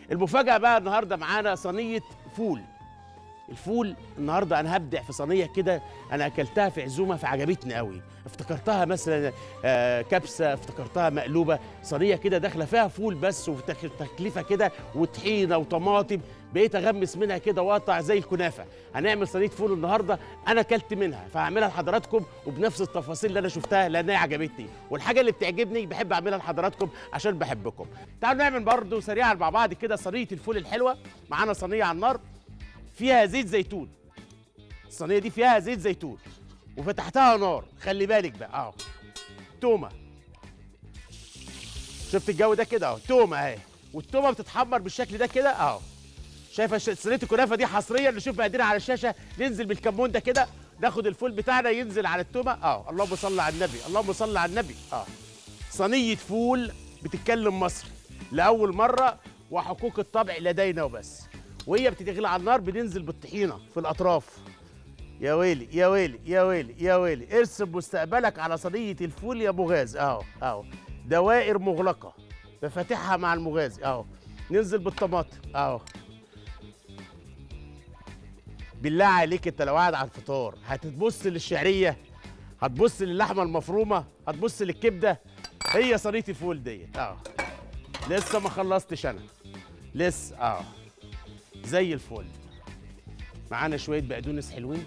المفاجاه بقى النهارده معانا صينيه فول. الفول النهارده انا هبدع في صينيه كده، انا اكلتها في عزومه فعجبتني قوي، افتكرتها مثلا كبسه، افتكرتها مقلوبه. صينيه كده داخله فيها فول بس وتكلفه كده وطحينه وطماطم، بقيت اغمس منها كده واقطع زي الكنافه. هنعمل صينيه فول النهارده انا اكلت منها، فهعملها لحضراتكم وبنفس التفاصيل اللي انا شفتها لانها عجبتني، والحاجه اللي بتعجبني بحب اعملها لحضراتكم عشان بحبكم. تعالوا نعمل برضو سريعا مع بعض كده صينيه الفول الحلوه. معانا صينيه على النار فيها زيت زيتون، الصينيه دي فيها زيت زيتون وفتحتها نار، خلي بالك بقى اهو. تومه، شفت الجو ده كده اهو، تومه اهي، والتومه بتتحمر بالشكل ده كده اهو. شايفه صينيه الكنافه دي حصريا، نشوف مقاديرها على الشاشه، ننزل بالكمون ده كده، ناخد الفول بتاعنا ينزل على التومه اهو. اللهم صل على النبي، اللهم صل على النبي اه. صينيه فول بتتكلم مصري لاول مره، وحقوق الطبع لدينا وبس. وهي بتتغلي على النار بننزل بالطحينه في الاطراف. يا ويلي يا ويلي يا ويلي يا ويلي، ارسم مستقبلك على صينيه الفول يا مغاز اهو اهو. دوائر مغلقه بفاتحها مع المغاز اهو. ننزل بالطماطم اهو. بالله عليك انت لو قاعد على الفطار هتبص للشعريه، هتبص للحمه المفرومه، هتبص للكبده. هي صينيه الفول ديت اهو. لسه ما خلصتش انا، لسه اهو زي الفل. معانا شويه بقدونس حلوين،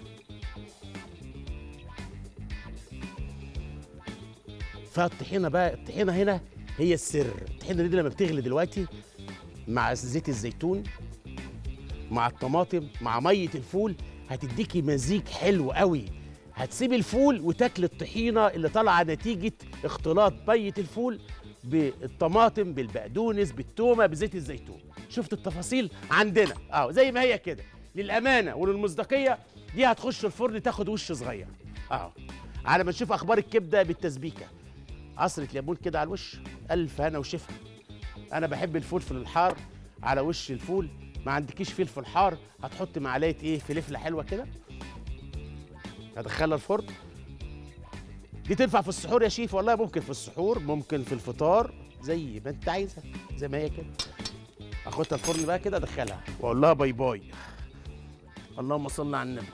فالطحينه بقى، الطحينه هنا هي السر. الطحينه دي لما بتغلي دلوقتي مع زيت الزيتون مع الطماطم مع ميه الفول هتديكي مزيج حلو قوي. هتسيب الفول وتاكل الطحينه اللي طالعه نتيجه اختلاط ميه الفول بالطماطم بالبقدونس بالتومه بزيت الزيتون. شفت التفاصيل عندنا اه زي ما هي كده. للامانه وللمصداقيه دي هتخش الفرن تاخد وش صغير اه. على ما نشوف اخبار الكبده بالتسبيكه، عصره ليمون كده على الوش، الف هنا وشفا. انا بحب الفلفل الحار على وش الفول. ما عندكيش فلفل حار هتحط معلقه ايه، فلفله حلوه كده، هدخلها الفرن. دي تنفع في السحور يا شيف؟ والله ممكن في السحور، ممكن في الفطار، زي ما انت عايزها، زي ما هي كده. اخدها الفرن بقى كده، ادخلها واقول لها باي باي. اللهم صل على النبي.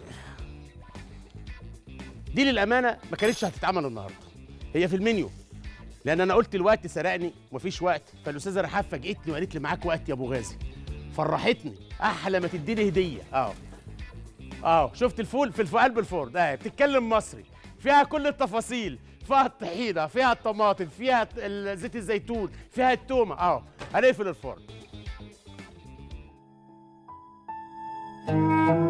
دي للامانه ما كانتش هتتعمل النهارده، هي في المنيو، لان انا قلت الوقت سرقني ومفيش وقت، فالاستاذه رحاب فاجئتني وقالت لي معاك وقت يا ابو غازي، فرحتني احلى ما تديني هديه شفت الفول في قلب الفرن اهي، بتتكلم مصري، فيها كل التفاصيل، فيها الطحينه، فيها الطماطم، فيها زيت الزيتون، فيها التومه هنقفل الفرن.